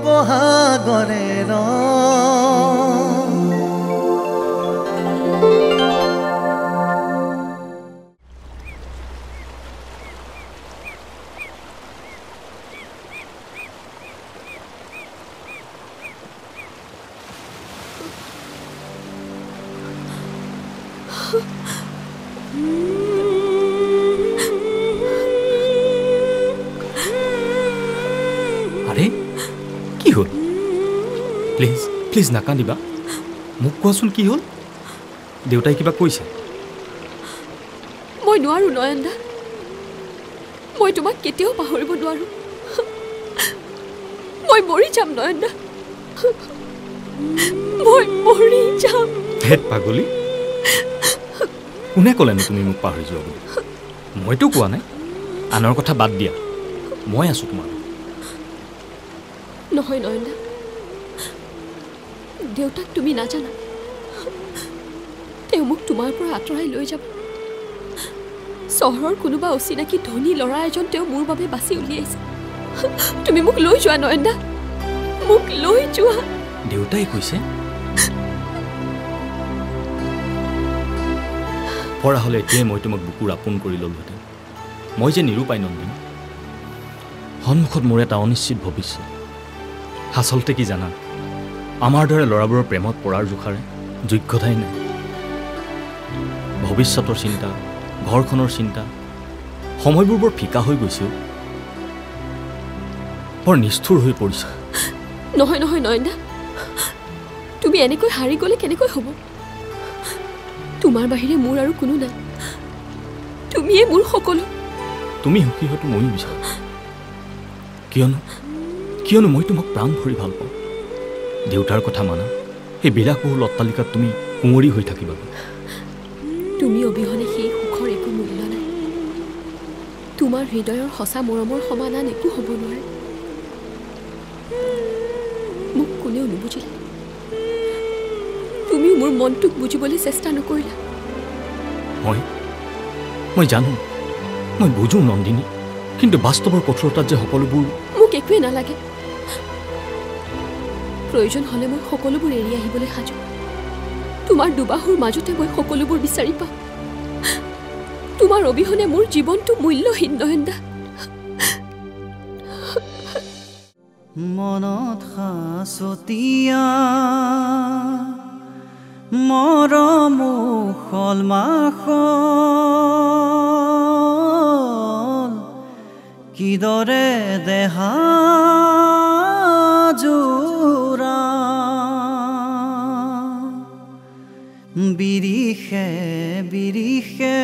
বহাগৰে please নাকান্দিবা মোক কোৱাচোন কি হ'ল দেউতাই কিবা কৈছে মই নোৱাৰো নয়নদা মই তোমাক কেতিয়াও পাহৰিব নোৱাৰো মই মৰি যাম নয়নদা মই মৰি যাম হেত পাগলী কোনে ক'লেনো তুমি মোক পাহৰি যোৱা বুলি মইতো কোৱা নাই আনৰ কথা বাদ দিয়া মই আছো তোমাৰ নহয় নয়নদা দেউতাক তুমি নাজানা তেওঁ মোক তোমাৰ পৰা আঁতৰাই লৈ যাব চহৰৰ কোনোবা অচিনাকি ধনী ল'ৰা এজন তেওঁ মোৰ বাবে বাছি উলিয়াইছে তুমি মোক লৈ যোৱা নয়নদা মোক লৈ যোৱা দেউতাই কৈছে পৰা হ'লে এতিয়াই মই তোমাক বুকুৰ আপোন কৰি ল'লোহেঁতেন মই যে নিৰূপায় নন্দিনী সন্মুখত মোৰ এটা অনিশ্চিত ভৱিষ্যত আচলতে কি জানা আমাৰ দৰে ল'ৰাবোৰৰ প্ৰেমত পৰাৰ জোখাৰে যোগ্যতাই নাই ভৱিষ্যতৰ চিন্তা ঘৰখনৰ চিন্তা সময়বোৰ বৰ ফিকা হৈ গৈছেও বৰ নিষ্ঠুৰ হৈ পৰিছে নহয় নহয় নয়নদা তুমি এনেকৈ হাৰি গ'লে কেনেকৈ হ'ব তোমাৰ বাহিৰে মোৰ আৰু কোনো নাই তুমিয়ে মোৰ সকলো তুমি সুখী হোৱাটো ময়ো বিচাৰোঁ কিয়নো মই তোমাক প্ৰাণ ভৰি ভাল পাওঁ দেউতাৰ কথা মানা সেই বিলাসবহুল অট্টালিকাত তুমি কুঁৱৰী হৈ থাকিবা তুমি অবিহনে সেই সুখৰ একো মূল্য নাই তোমাৰ হৃদয়ৰ সঁচা মৰমৰ সমান আন একো হ'ব নোৱাৰে মোক কোনেও নুবুজিলে তুমিও মোৰ মনটোক বুজিবলৈ চেষ্টা নকৰিলা মই জানো মই বুজো নন্দিনী কিন্তু বাস্তৱৰ কঠোৰতাত যে সকলোবোৰ মোক একোৱে নালাগে প্ৰয়োজন হ'লে মই সকলোবোৰ এৰি আহিবলৈ সাজু তোমাৰ দুবাহুৰ মাজতে মই সকলোবোৰ বিচাৰি পাওঁ তোমাৰ অবিহনে মোৰ জীৱনটো মূল্যহীন নয়নদা মনত সাঁচতীয়া মৰম মাখল কিদৰে দেহা জোৰা বিৰিষে বিৰিষে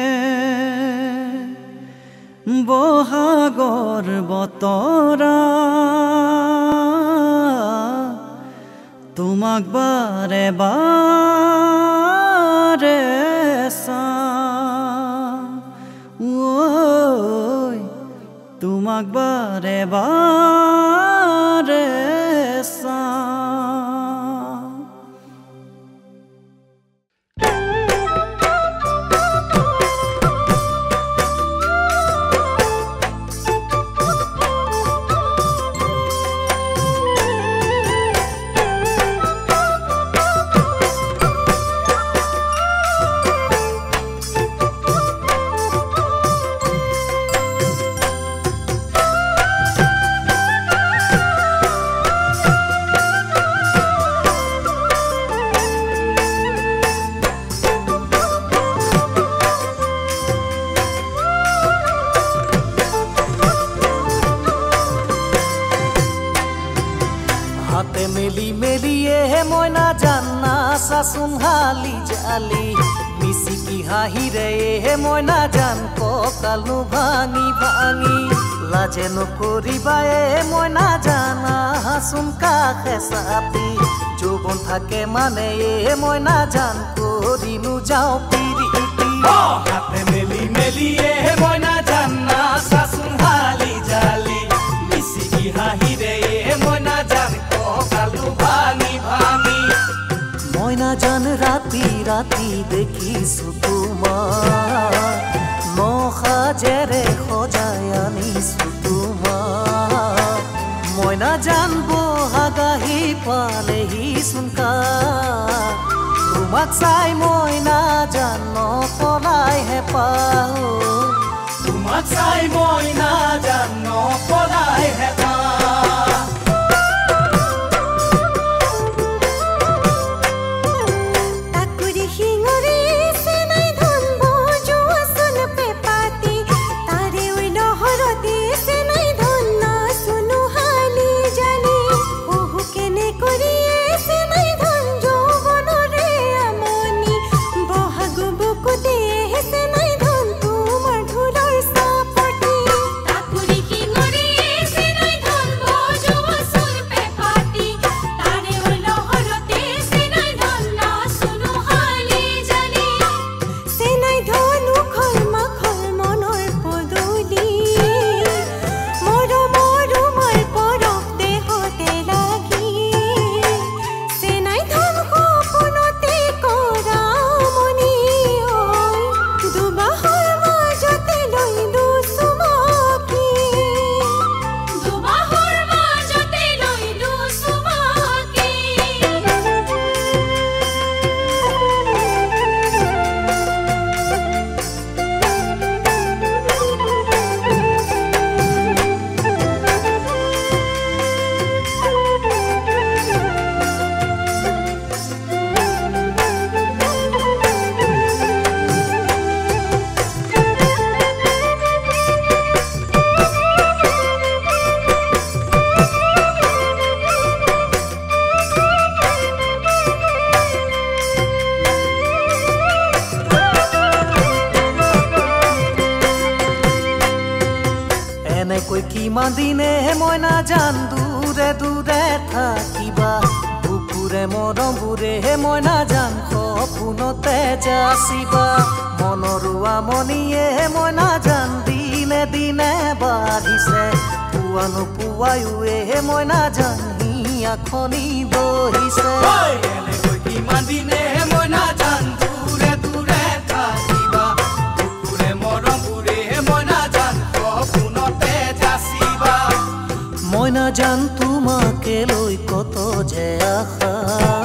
বহাগৰ বতৰা তোমাক বাৰে বাৰে চাওঁ তোমাক বাৰে বাৰে জালি মিচিকি হাঁহিৰে মইনা জান কঁকালো ভাঙি ভাঙি লাজে নকৰিবায়ে মইনা জানা হাচোন কাষে চাপি যৌৱন থাকে মানে মইনা জান কৰিনো যাওঁ পিৰিতি হাতে মেলি মেলি মইনা জানা চাচোন হালি জালি মিচিকি হাঁহিৰে মইনা জান কঁকালো ভাঙি ভাঙি মইনা জান ৰাতি ৰাতি দেখিছো তোমাৰ নখাজেৰে সজাই আনিছো তোমাৰ মইনা জান বহাগা পালেহি চুনকা তোমাক চাই মই নাজানো পলাই হেঁপাহ তোমাক চাই মই নাজানো পলাই হেঁপাহ কিমান দিনে মই নাজান দূৰে দূৰে থাকিবা বুকুৰে মৰমবোৰে মই নাজান সপোনতে যাচিবা মনৰ আমনিয়ে মই নাজান দিনে দিনে বাঢ়িছে পুৱা নোপোৱায়ো মই নাজান হিয়াখনি বহিছে কিমান দিনে মই নাজান দূৰে দূৰে থাকিবা বুকুৰে মৰমবোৰে মই নাজান মই নাজান তোমাকে লৈ কত যে আশা